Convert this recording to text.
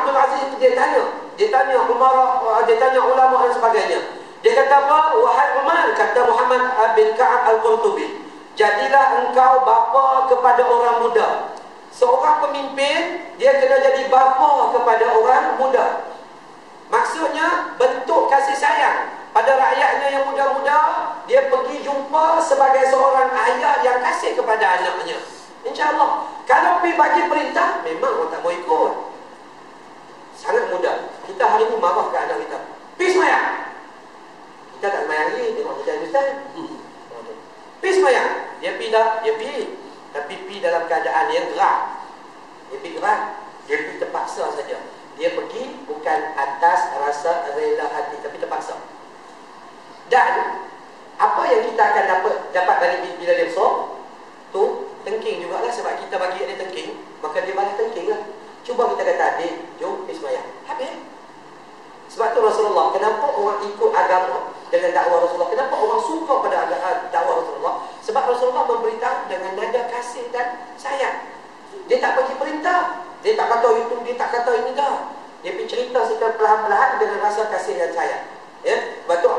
Abdul Aziz itu dia tanya Umar, dia tanya ulama dan sebagainya. Dia kata apa? Wahai Umar, kata Muhammad bin Ka'ab Al-Qurtubi, jadilah engkau bapa kepada orang muda. Seorang pemimpin, dia kena jadi bapa kepada orang muda. Maksudnya bentuk kasih sayang pada rakyatnya yang muda-muda. Dia pergi jumpa sebagai seorang ayah yang kasih kepada anaknya. InsyaAllah. Kalau pergi bagi perintah, memang orang tak mau ikut. Sangat mudah. Kita hari ini marah ke anak kita, pergi semayang. Kita tak semayang lagi, tengok kita Ustaz. Pergi semayang. Dia pergi tak? Dia pergi. Tapi pergi dalam keadaan yang gerak. Dia pergi gerak. Dia pergi terpaksa saja. Dia pergi bukan atas rasa rela hati, tapi terpaksa. Dan apa yang kita akan dapat dari bila dia besar tu, tengking jugalah. Sebab kita bagi dia tengking, maka dia balas tengking lah. Cuba kita kata, adik, jom pergi semayang. Habis. Sebab tu Rasulullah, kenapa orang ikut agama dengan dakwah Rasulullah? Kenapa orang suka pada dakwah Rasulullah? Sebab Rasulullah memberitahu dengan nada kasih dan sayang. Dia tak bagi perintah, dia tak kata itu, dia tak kata ini dah. Dia pergi cerita secara perlahan-lahan dengan rasa kasih dan sayang. Ya? Sebab tu